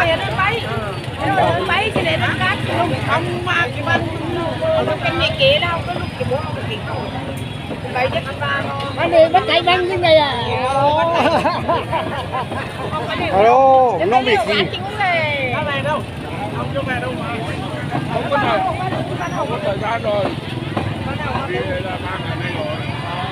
Bay thì để nó cắt không mà cái bên cái mẹ kế đâu có lúc cái bố nó kịp bay chắc ra anh đi bắt chạy băng như này à. Alo, nó bị gì? Nó về đâu? Không cho về đâu mà. Không có thời, không có thời gian rồi. Đi đây là 3 ngày nay rồi.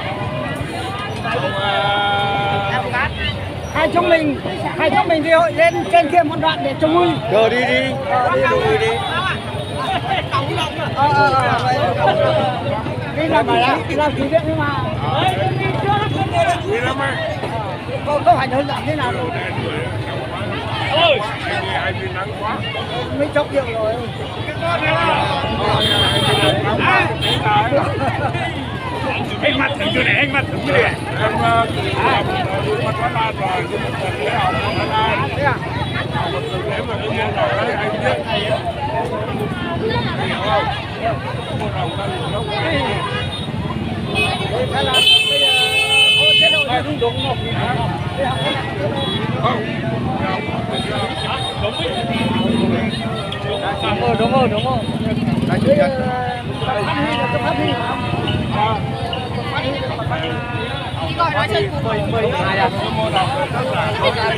Hai chúng mình đi hội lên trên kia một đoạn để trông vui. Giờ đi đi. Đi đi. Đi làm kỷ niệm nhưng mà Đi lắm ấy. có phải đơn giản thế nào đâu. Ôi, ai bị nắng quá. Mấy chốc rượu rồi. Anh mặt thử chưa này, anh mặt thử chưa này. Em mặt Thái Lan rồi, nhưng mà cần lễ học Thái Lan. Thế à? Nếu mà cái môn nào đấy anh biết. Hiểu không? Môn nào ta lùi lâu quá. Thế là bây giờ chế độ này đúng không? Không. Đúng rồi. Bây giờ phát huy đi gọi nó chơi cùng Cái môn nào tác giả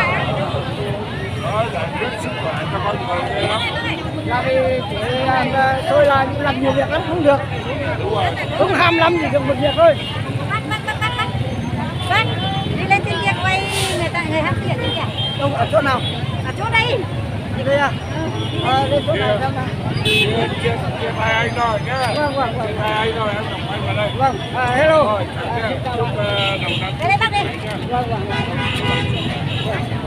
đó giải quyết sức khỏe cho con người lắm. là vì tôi làm nhiều việc lắm không được. Không ham lắm gì được một việc thôi. Bác, đi lên trên kia quay người hát tiền kìa. Đâu ở chỗ nào? Ở chỗ đây. Đây à? Lên chỗ này xem nào. Chia tay anh rồi nhé. Vâng. Chia tay anh rồi, em đồng anh vào đây. Vâng, hello. Rồi, chúc đồng Đây bác đi. Vâng.